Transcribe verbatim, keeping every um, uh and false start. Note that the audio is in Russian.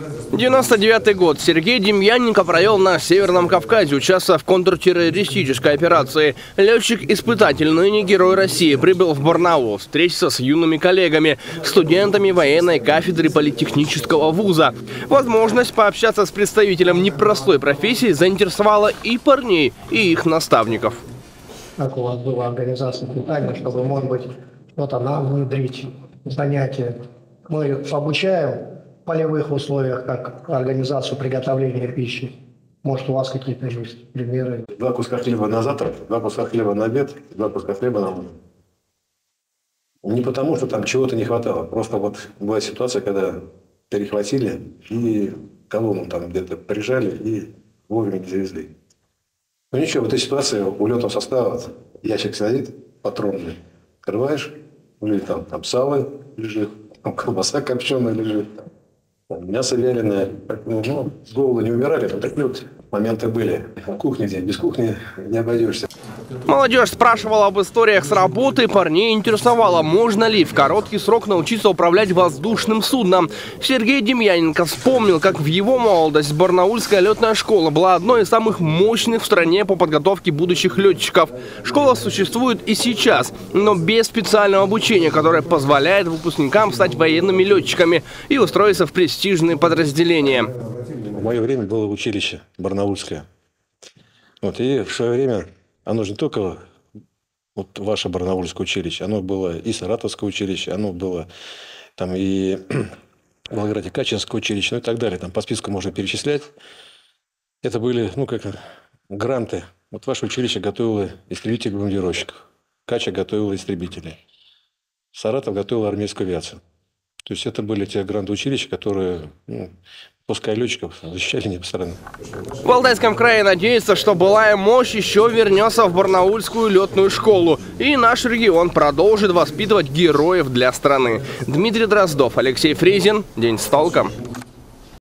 девяносто девятый год. Сергей Демьяненко провел на Северном Кавказе, участвуя в контртеррористической операции. Летчик-испытатель, ныне Герой России, прибыл в Барнаул, встретиться с юными коллегами, студентами военной кафедры политехнического вуза. Возможность пообщаться с представителем непростой профессии заинтересовала и парней, и их наставников. Как у вас была организация питания, чтобы, может быть, что-то нам внедрить, занятия. Мы обучаем в полевых условиях, как организацию приготовления пищи. Может, у вас какие-то есть примеры? Два куска хлеба на завтрак, два куска хлеба на обед, два куска хлеба на ужин. Не потому, что там чего-то не хватало. Просто вот была ситуация, когда перехватили и колонну там где-то прижали и вовремя не завезли. Ну ничего, в этой ситуации у летного состава ящик стоит, патронный. Открываешь, или там, там сало лежит, там колбаса копченая лежит, там мясо вяленое. Ну, с голоду не умирали, но такие вот моменты были. Кухня здесь, без кухни не обойдешься. Молодежь спрашивала об историях с работы, парней интересовало, можно ли в короткий срок научиться управлять воздушным судном. Сергей Демьяненко вспомнил, как в его молодость барнаульская летная школа была одной из самых мощных в стране по подготовке будущих летчиков. Школа существует и сейчас, но без специального обучения, которое позволяет выпускникам стать военными летчиками и устроиться в престижные подразделения. В мое время было училище барнаульское. Вот, и в свое время оно же не только вот ваше барнаульское училище, оно было и Саратовское училище, оно было там и в Волгограде Качинское училище, ну и так далее. Там по списку можно перечислять. Это были, ну, как гранты. Вот ваше училище готовило истребителей-бомбардировщиков. Кача готовила истребителей. Саратов готовил армейскую авиацию. То есть это были те гранты училища, которые, ну, пускай летчиков защищали непосредственно. В Алтайском крае надеется, что былая мощь еще вернется в барнаульскую летную школу. И наш регион продолжит воспитывать героев для страны. Дмитрий Дроздов, Алексей Фризин. День с толком.